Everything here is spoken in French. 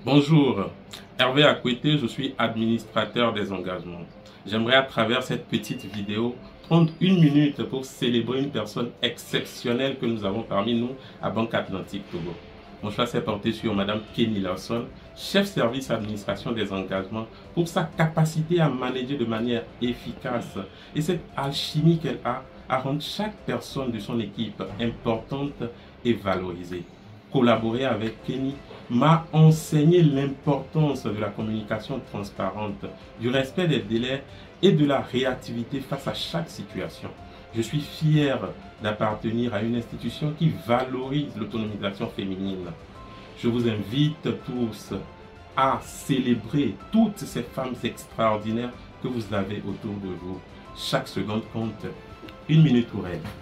Bonjour, Hervé Akwete, je suis administrateur des engagements. J'aimerais à travers cette petite vidéo prendre une minute pour célébrer une personne exceptionnelle que nous avons parmi nous à Banque Atlantique Togo. Mon choix s'est porté sur Madame Kenny Lawson, chef service administration des engagements, pour sa capacité à manager de manière efficace et cette alchimie qu'elle a à rendre chaque personne de son équipe importante et valorisée. Collaborer avec Kenny m'a enseigné l'importance de la communication transparente, du respect des délais et de la réactivité face à chaque situation. Je suis fier d'appartenir à une institution qui valorise l'autonomisation féminine. Je vous invite tous à célébrer toutes ces femmes extraordinaires que vous avez autour de vous. Chaque seconde compte. Une minute pour elles.